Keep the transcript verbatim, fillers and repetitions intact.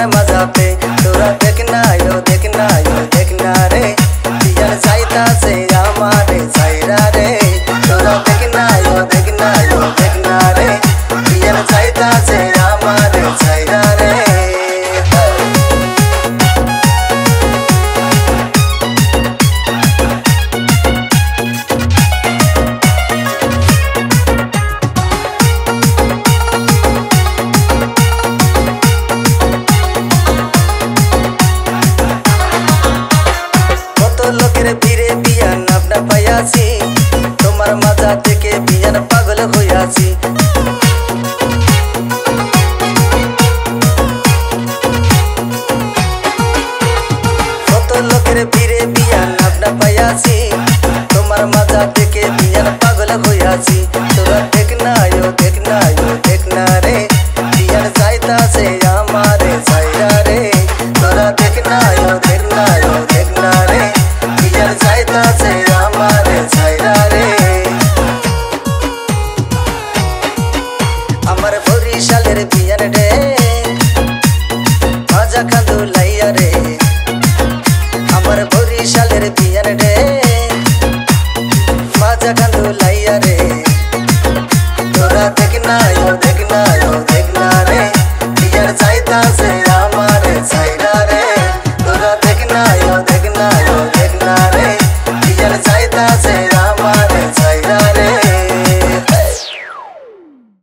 बियान मजा पे तोरा देखना यो देखना यो देखना रे बियान साइता से हमारे साइरा रे तोरा देखना यो देखना यो देखना रे बियान साइता से हमारे साइरा रे। लोकेर ভিড়ে বিয়ান আপনা পাইয়াছি তোমার মাজা থেকে বিয়ান পাগল হইয়াছি কত লোকের ভিড়ে বিয়ান আপনা পাইয়াছি তোমার মাজা থেকে বিয়ান পাগল হইয়াছি তোরা দেখনা यो देखना यो देखना रे বিয়ান চাইতা সে আমারে চাইরা রে তোরা देखना यो देखना यो देखना रे साइता से हमारे साइरा रे अमर बरिशालेर बियान रे मजा खांदु लाइया रे